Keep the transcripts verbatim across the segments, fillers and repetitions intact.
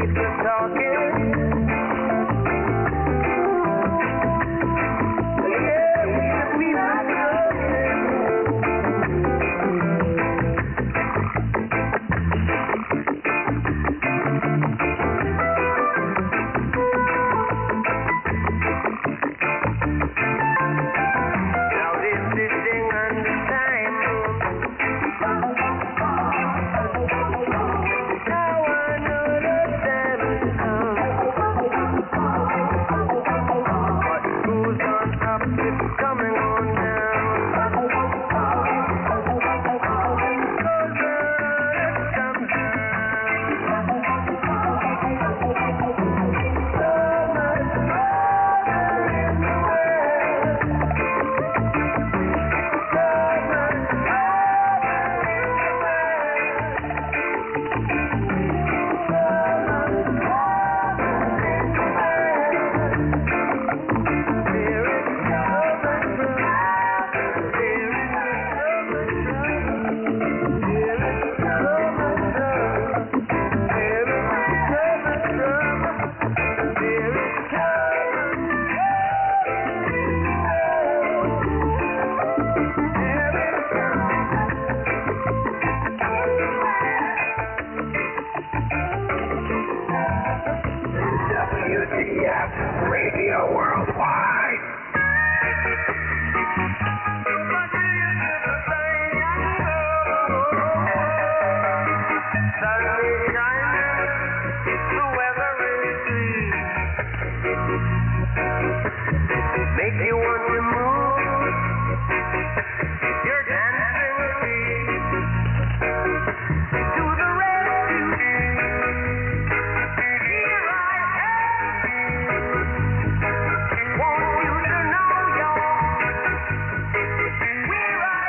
W T F Radio Worldwide. Make you want to move. You're dancing with me to the rescue. Here I am. Want you to know you're where I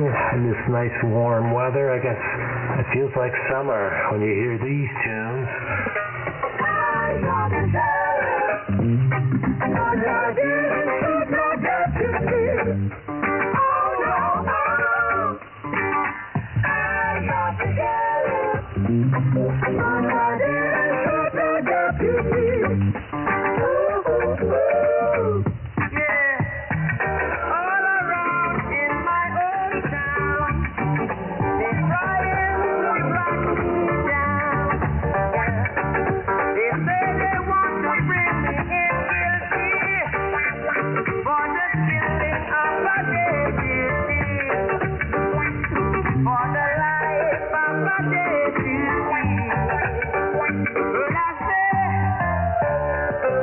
in this nice warm weather. I guess it feels like summer when you hear these tunes. Well, I say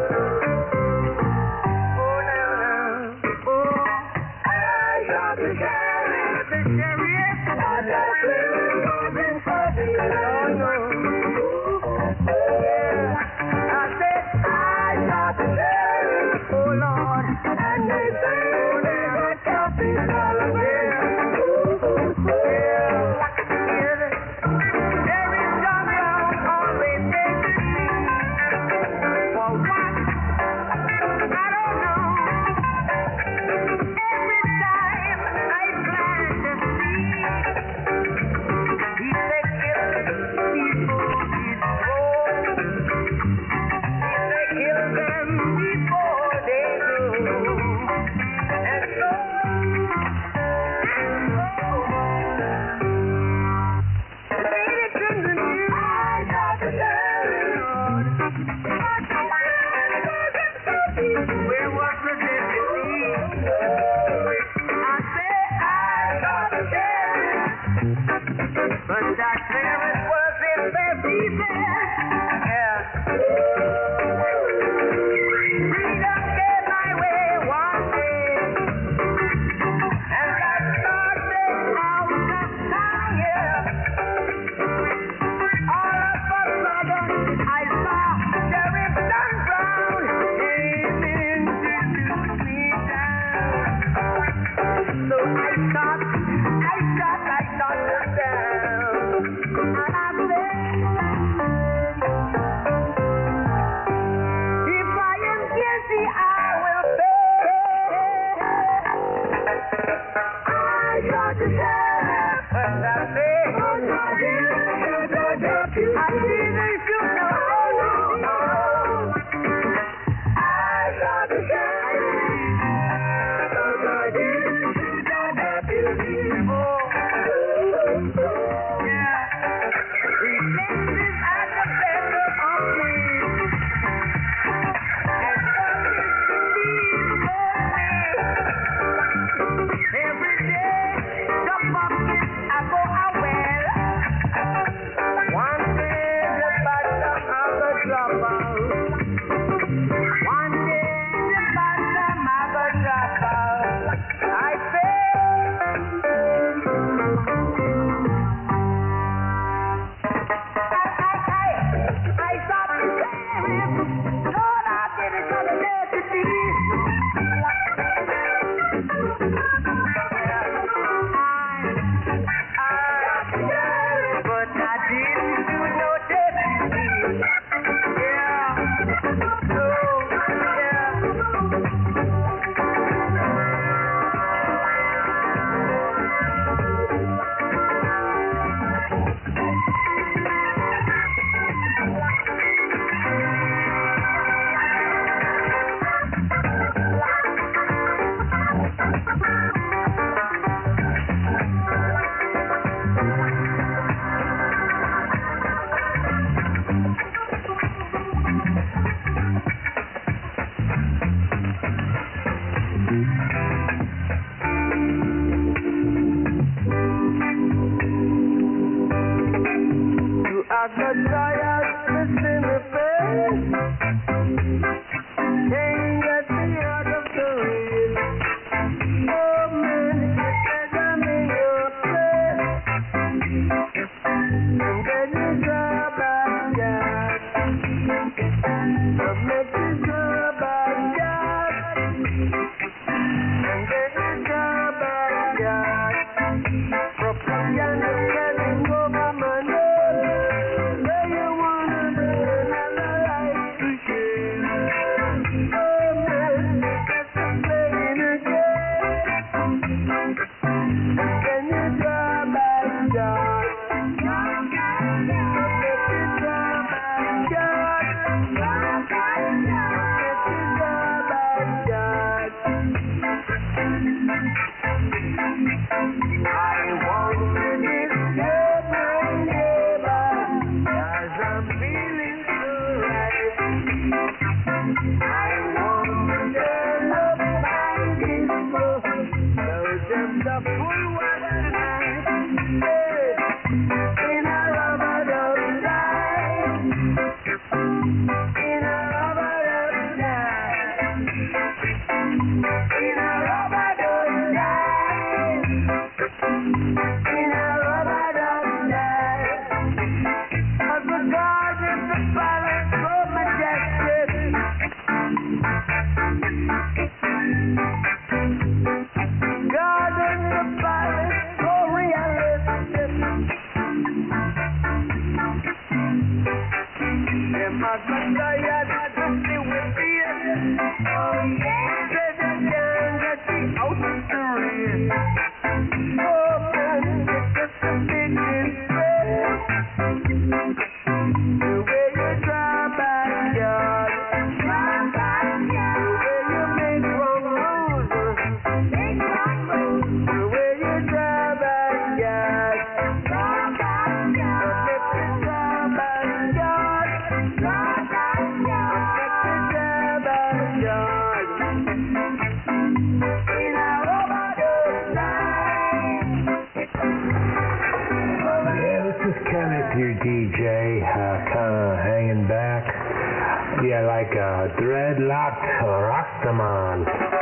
Your D J, uh, kind of hanging back. Yeah, like a dreadlocked Rastaman.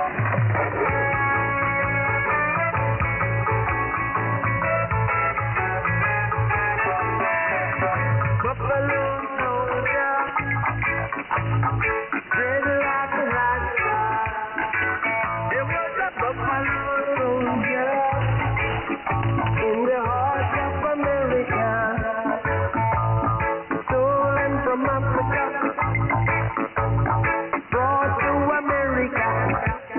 Buffalo soldier, dreadlocked Rasta. It was a buffalo soldier in the heart of America. From Africa, brought to America.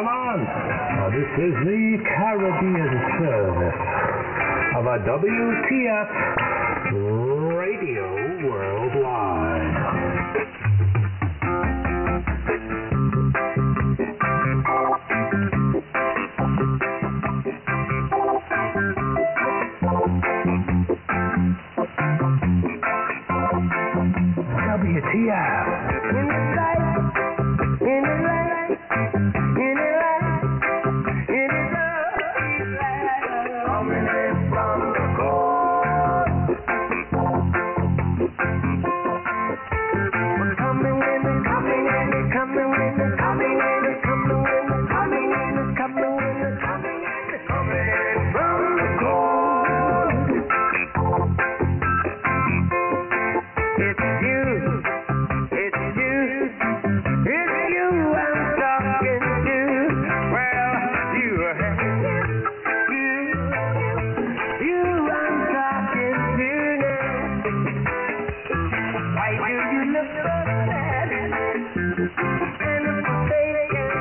come on. Now, this is the Caribbean service of a W T F Radio Worldwide. W T F. In the light, in the light, in the light, in the light, coming in from the coast. We're coming in, coming in, coming in, coming in, coming in, coming in, coming in, coming in, coming in from the coast. It's you. It's you, it's you I'm talking to. Well, you, you, you I'm talking to now. Why do you look so sad and forsaken?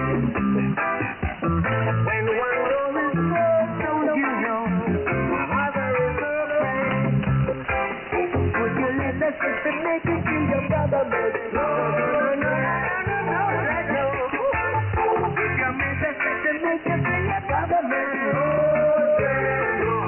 When one goes is broke, don't you know my mother is so bad? Would you let the sister make it to your brother, man? No, no, no, no, no, no, no. If you make the sister make it to your brother, man. Oh, yeah, no.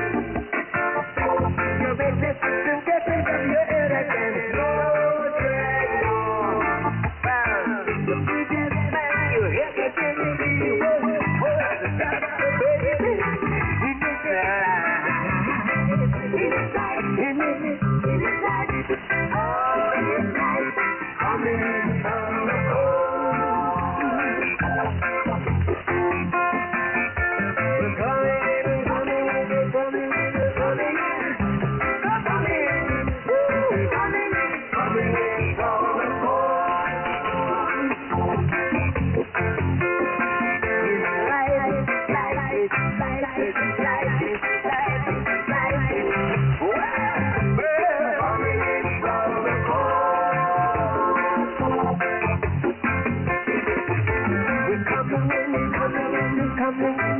You make the sister get it from your head again. No, yeah, no. Well, the biggest man you ever did to you was the doctor, baby. In the light, in the light, in the light. Oh, in the light, coming from the coast. We're coming in, coming in, coming in, coming in, coming in, coming in, coming in from the coast. In the light, light, light, light, light, light, light. Well, coming in from the coast. We're coming in, coming in, coming in, coming in.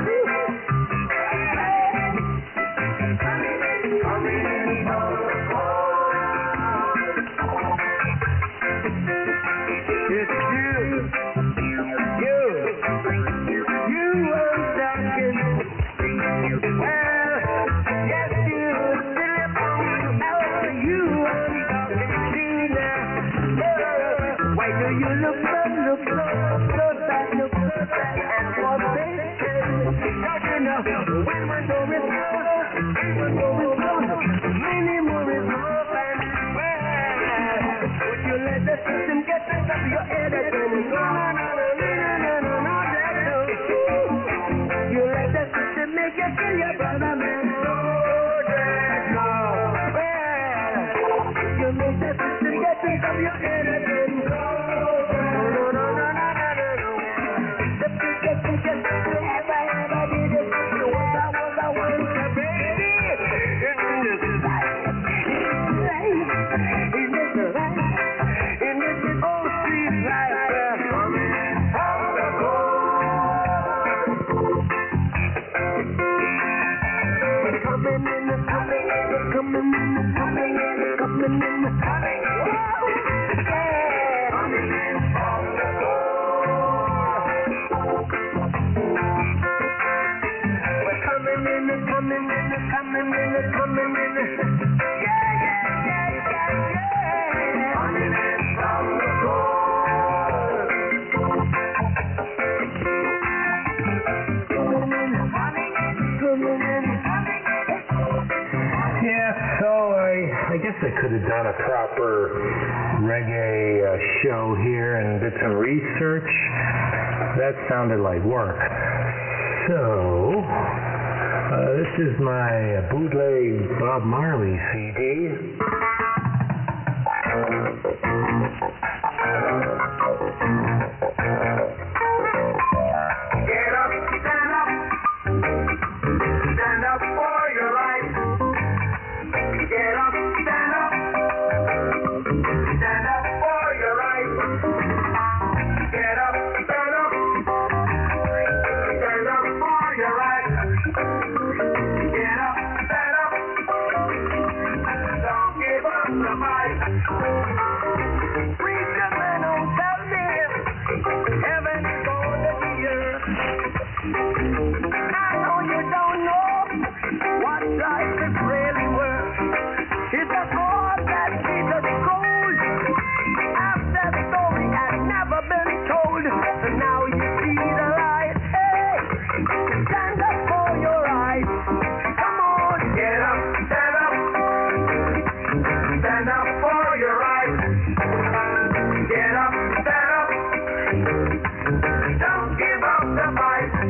Coming in, coming in from the coast. It's you, you, you I'm talking. Well, yes, you, you I'm talking to now. Why do you look so, look so, so sad, look so sad and forsaken? Don't you know when one door is closed, when one door is closed, many more is open. Well, would you let the system get the top of your head again? No, no, no, no, no, no, no, no, that no. You let the system make you kill your brother, man. No, that no. Well, you make the system get the top of your head again. No, no, no, no, no, no, no, no. The biggest, biggest thing you ever, ever did is you was I was I once a baby. In this life, in this life, in this old street life, we're coming from the coast. We're coming in, coming in, coming in, coming in, coming in, coming in. Yeah, coming in from the coast. We're coming in, coming in, coming in, coming in. Yeah, yeah, yeah, yeah, yeah. Coming in from the coast. Coming in, coming in, coming in, coming in. Yeah, so I, I guess I could have done a proper reggae uh, show here and did some research. That sounded like work. So, uh, this is my bootleg Bob Marley C D. Get up, stand up. Stand up for your right. Get up, stand up. Stand up for your right. Get up, stand up. I know you don't know what life is really worth. It's a call that keeps us cold. After the story has never been told, so now you see the light. Hey, stand up for your rights. Come on, Get up, stand up. Stand up for your rights. Get up, stand up. Don't give up the fight.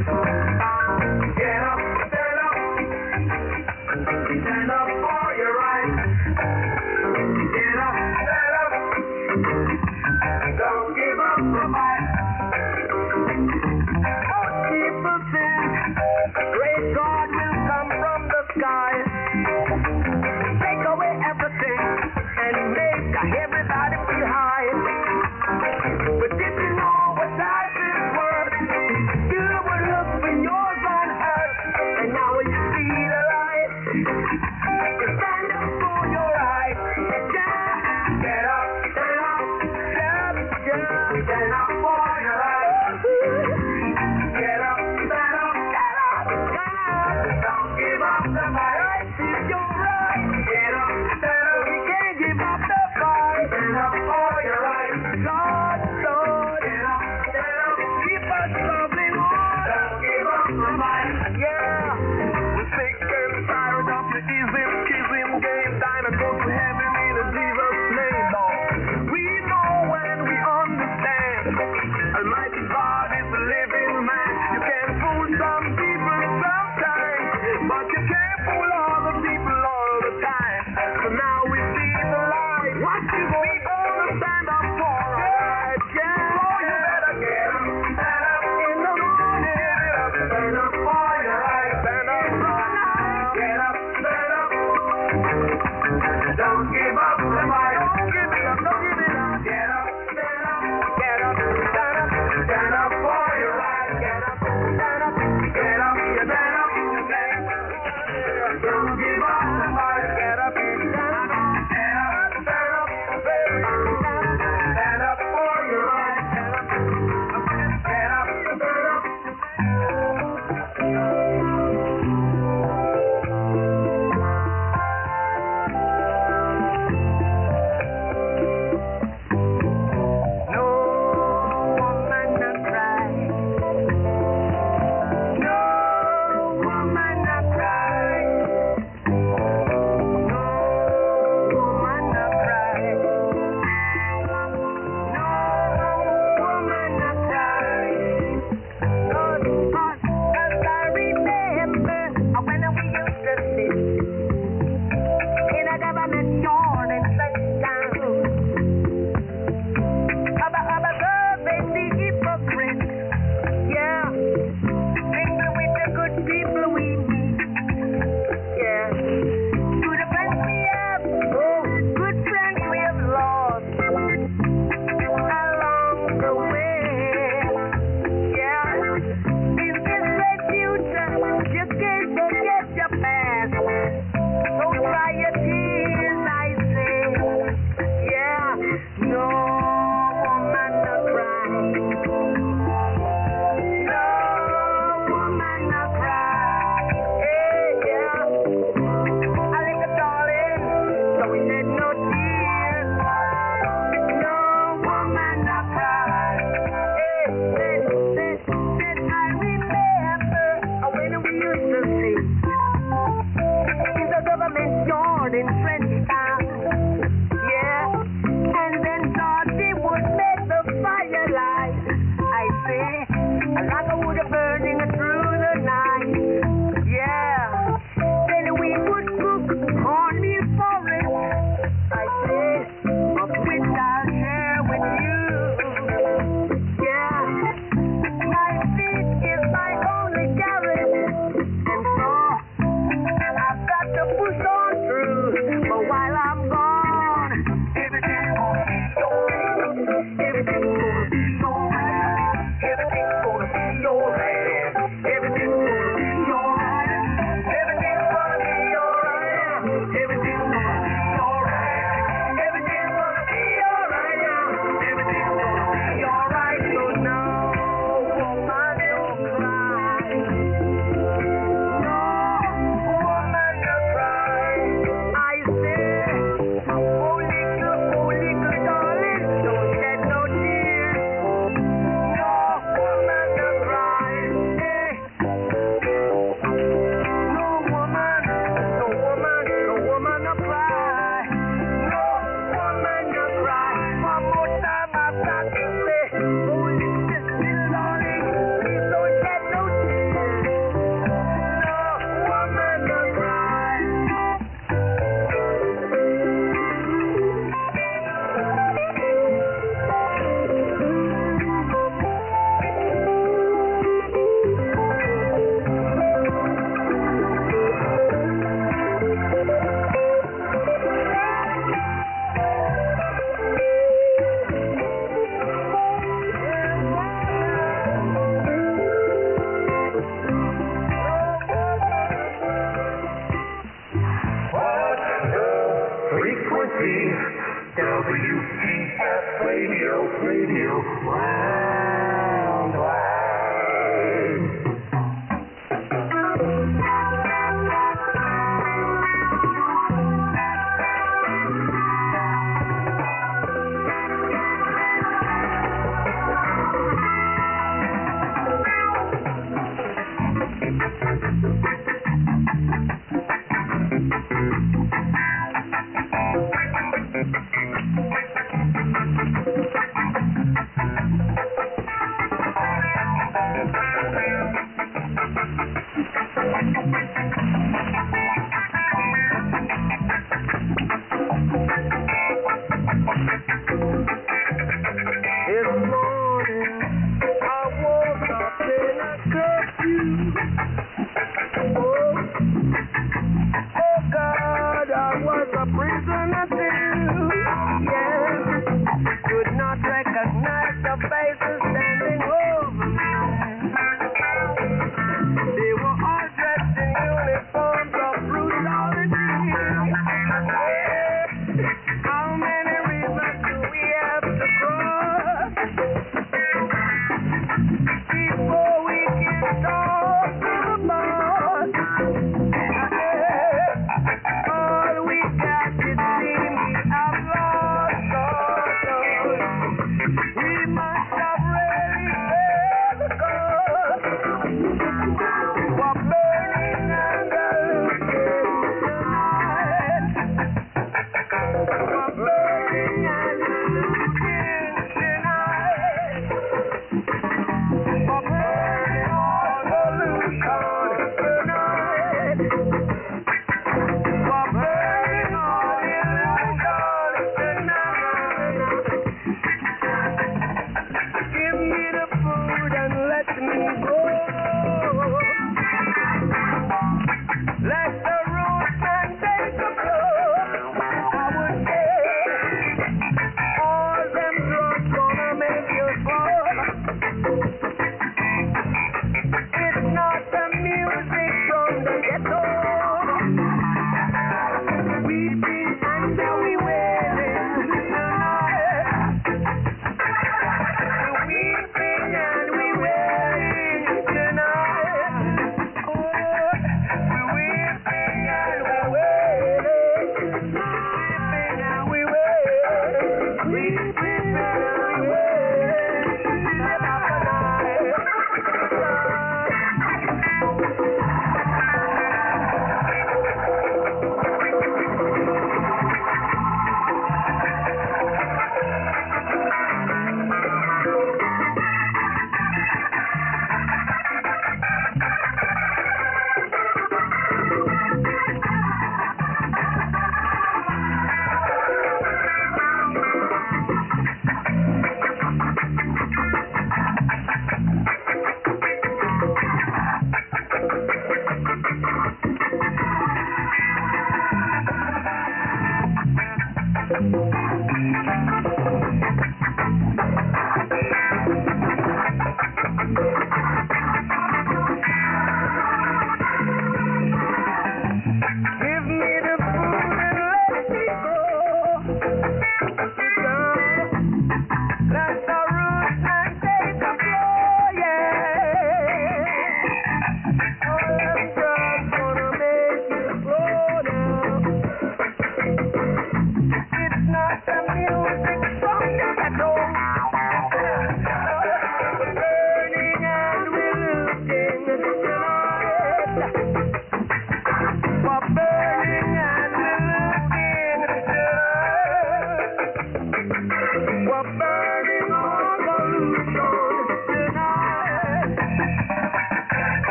Radio, Radio Worldwide.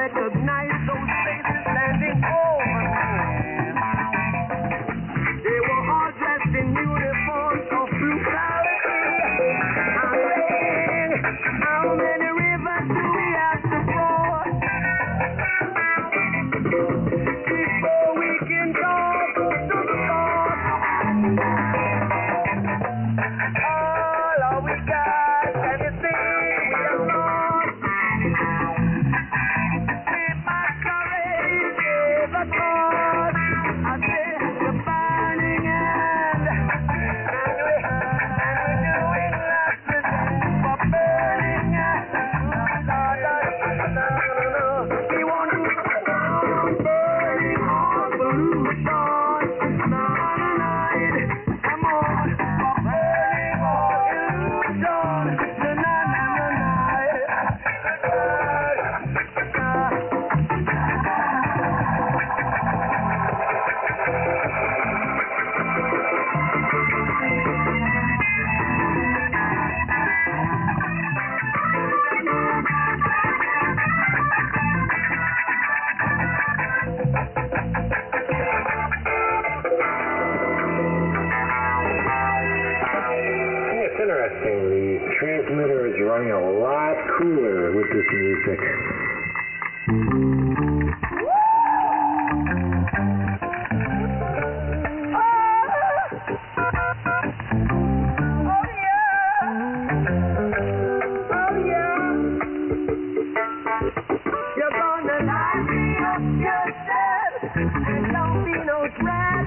recognize those faces standing over me. They were all dressed in uniforms of brutality. I'm saying, how many rivers do we have to cross before we can talk to the Lord? All we got, anything we have lost. We must already give a cause. I say the burning hand, and we and we doing lots of things for burning hand. No, no, no, no, no. We want to burning all pollution. No, no, no. Come on, for burning all illusion. No, no, no, no, It's interesting. The transmitter is running a lot cooler with this music. You're gonna light me up yourself, and don't be no drag.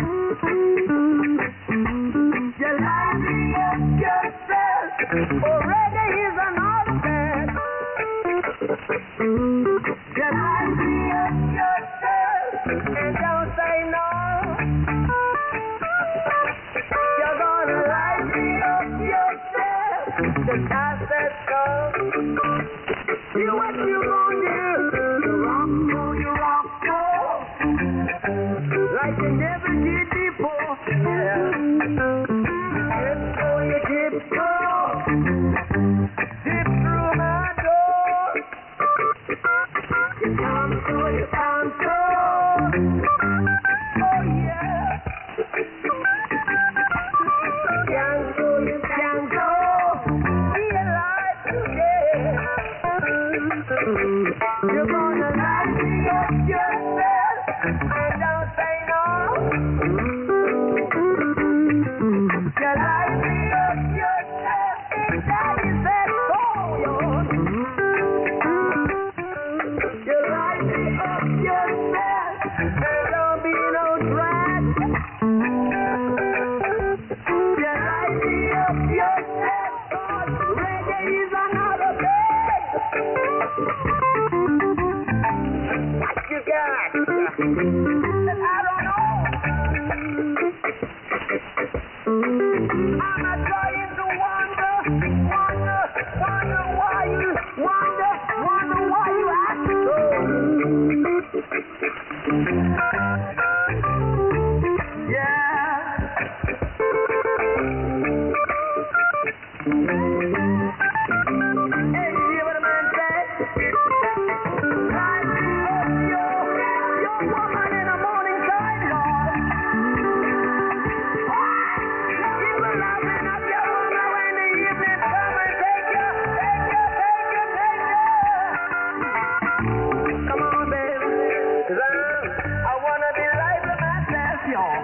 You light me up yourself, already is another bed. You light me up yourself, and don't say no. You're gonna light me up yourself, the I said so. You what you gonna do? You rock, oh, you rock, oh, like you never did before. Yeah. Dip, oh, you dip, oh, dip through my door. You come, oh, you come, oh, oh yeah. You can go, you can go, be alive today. You're gonna light me up yourself, and don't say no. You light me up yourself, that is that soul yours. You light me up yourself, and don't be no drag. You light me up yourself, 'cause reggae is another bed. What you got? I don't know. I'm not trying to wonder, wonder, wonder why you, wonder, wonder why you act so. Yeah. Hey, you hear what a man said? Light me up your, your woman in the morning time, Lord. Keep a loving up your woman when the evening come and take you, take you, take you, take you. Come on, baby. 'Cause I, I wanna be right with myself, y'all.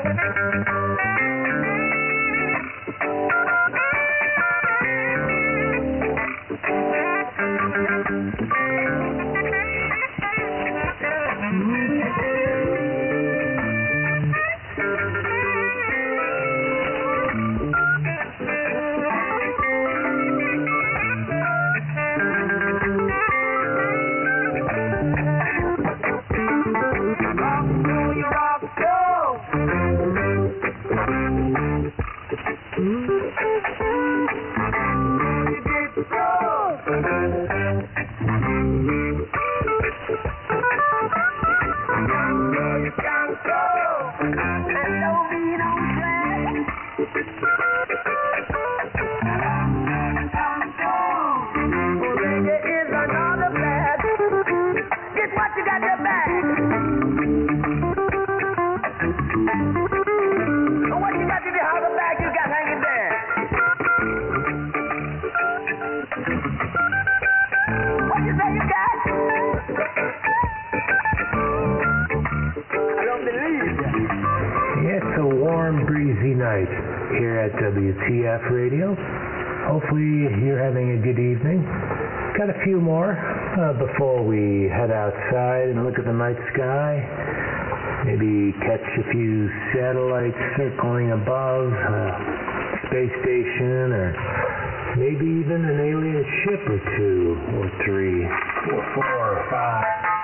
W T F Radio. Hopefully you're having a good evening. Got a few more uh, before we head outside and look at the night sky. Maybe catch a few satellites circling above, uh, space station, or maybe even an alien ship or two, or three, or four, or five.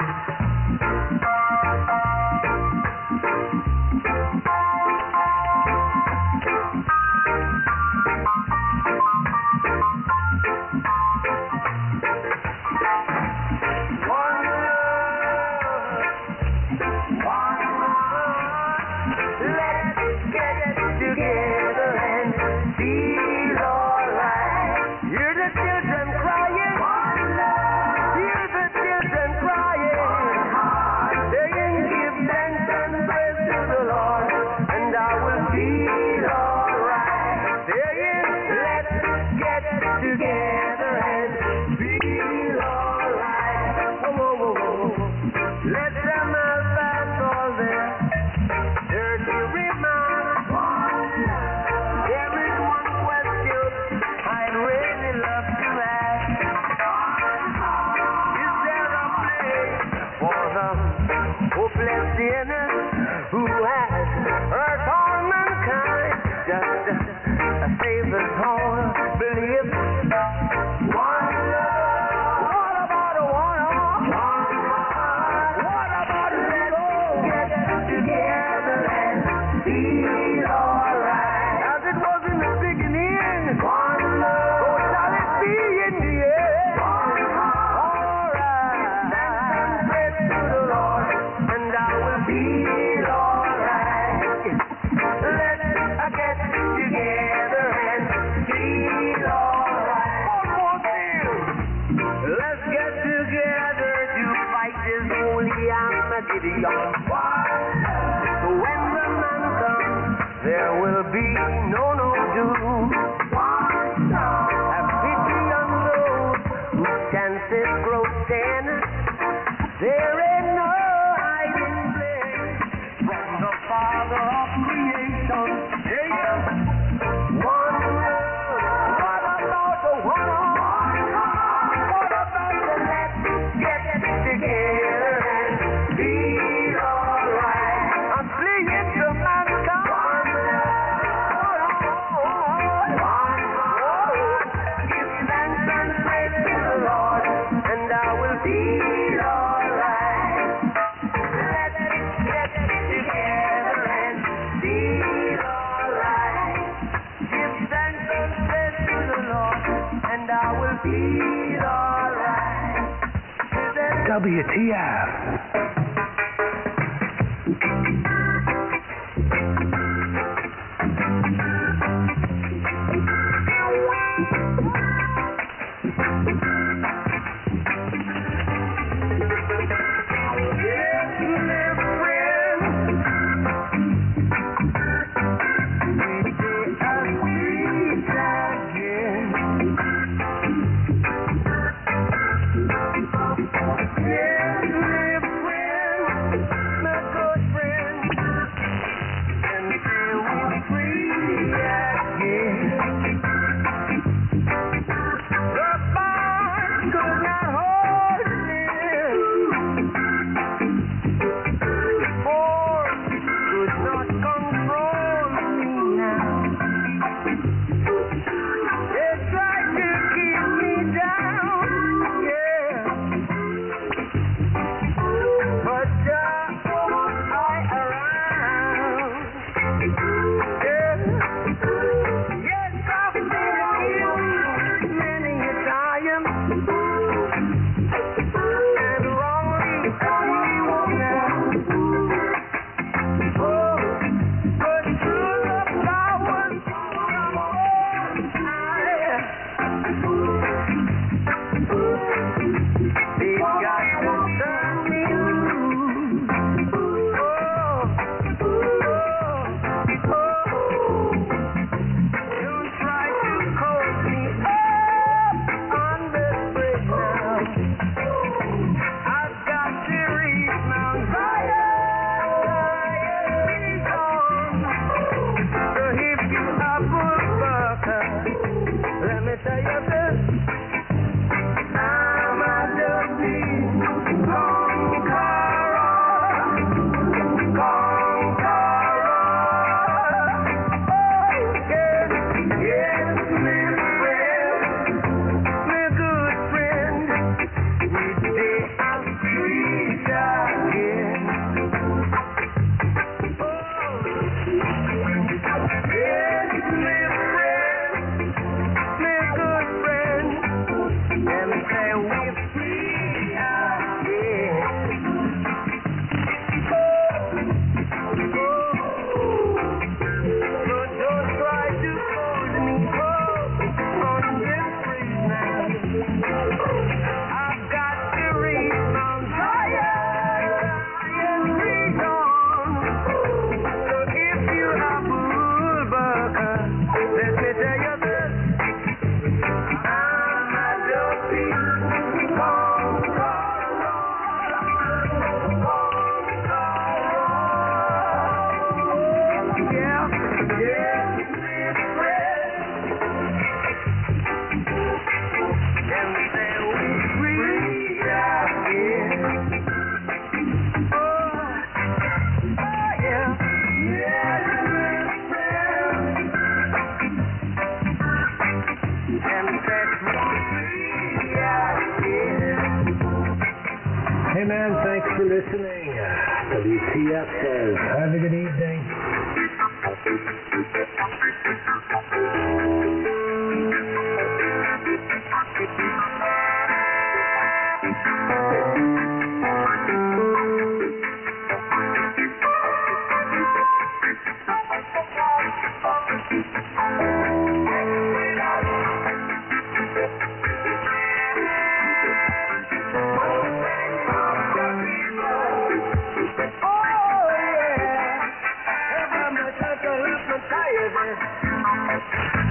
W T F. Yeah, my good friend. Jeff says, have a good evening. Oh, yeah. Every time I touch a left, I'm tired.